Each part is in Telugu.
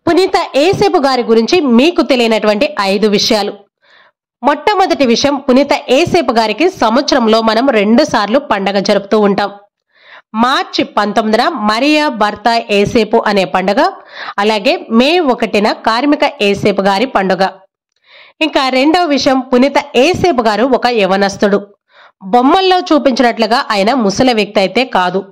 పునీత యేసేపు గారి గురించి మీకు తెలియనటువంటి 5 విషయాలు. మొట్టమొదటి విషయం, పునీత యేసేపు గారికి సంవత్సరంలో మనం 2 సార్లు పండగ జరుపుతూ ఉంటాం. మార్చి 19న మరియా భర్త యేసేపు అనే పండుగ, అలాగే మే 1న కార్మిక యేసేపు గారి పండుగ. ఇంకా రెండవ విషయం, పునీత యేసేపు గారు ఒక యవనస్తుడు. బొమ్మల్లో చూపించినట్లుగా ఆయన ముసలి వ్యక్తి అయితే కాదు.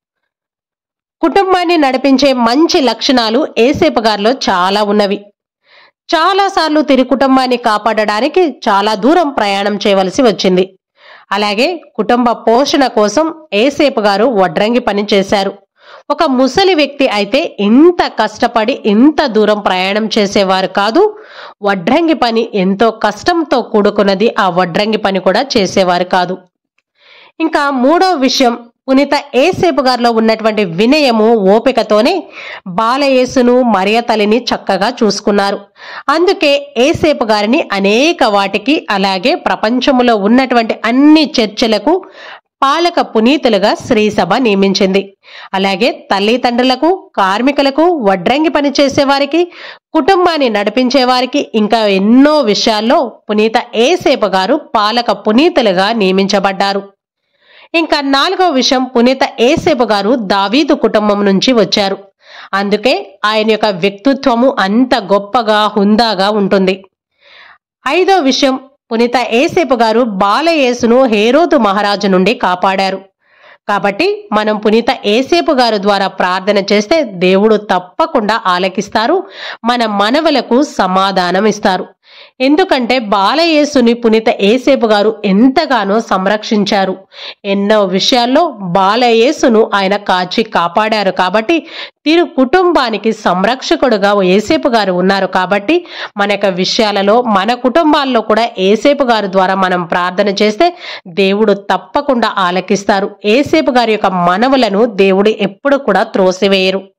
కుటుంబాన్ని నడిపించే మంచి లక్షణాలు యేసేపు గారిలో చాలా ఉన్నవి. చాలా సార్లు తిరిగి కుటుంబాన్ని కాపాడడానికి చాలా దూరం ప్రయాణం చేయవలసి వచ్చింది. అలాగే కుటుంబ పోషణ కోసం యేసేపు గారు వడ్రంగి పని చేశారు. ఒక ముసలి వ్యక్తి అయితే ఇంత కష్టపడి ఇంత దూరం ప్రయాణం చేసేవారు కాదు. వడ్రంగి పని ఎంతో కష్టంతో కూడుకున్నది. ఆ వడ్రంగి పని కూడా చేసేవారు కాదు. ఇంకా మూడో విషయం, పునీత యేసేపు గారిలో ఉన్నటువంటి వినయము, ఓపికతోనే బాలయేసును మరియ తల్లిని చక్కగా చూసుకున్నారు. అందుకే యేసేపు గారిని అనేక వాటికి, అలాగే ప్రపంచంలో ఉన్నటువంటి అన్ని చర్చిలకు పాలక పునీతులుగా శ్రీసభ నియమించింది. అలాగే తల్లిదండ్రులకు, కార్మికులకు, వడ్రంగి పని చేసేవారికి, కుటుంబాన్ని నడిపించే వారికి, ఇంకా ఎన్నో విషయాల్లో పునీత యేసేపు గారు పాలక పునీతులుగా నియమించబడ్డారు. ఇంకా నాలుగో విషయం, పునీత యేసేపు గారు దావీదు కుటుంబం నుంచి వచ్చారు. అందుకే ఆయన యొక్క వ్యక్తిత్వము అంత గొప్పగా, హుందాగా ఉంటుంది. ఐదో విషయం, పునీత యేసేపు గారు బాలయేసును హేరోదు మహారాజు నుండి కాపాడారు. కాబట్టి మనం పునీత యేసేపు గారు ద్వారా ప్రార్థన చేస్తే దేవుడు తప్పకుండా ఆలకిస్తారు, మన మనవులకు సమాధానం ఇస్తారు. ఎందుకంటే బాలయేసుని పునీత యేసేపు గారు ఎంతగానో సంరక్షించారు. ఎన్నో విషయాల్లో బాలయేసును ఆయన కాచి కాపాడారు. కాబట్టి తిరు కుటుంబానికి సంరక్షకుడుగా యేసేపు గారు ఉన్నారు. కాబట్టి మన యొక్క విషయాలలో, మన కుటుంబాల్లో కూడా యేసేపు గారి ద్వారా మనం ప్రార్థన చేస్తే దేవుడు తప్పకుండా ఆలకిస్తారు. యేసేపు గారి యొక్క మనవులను దేవుడు ఎప్పుడు కూడా త్రోసివేయరు.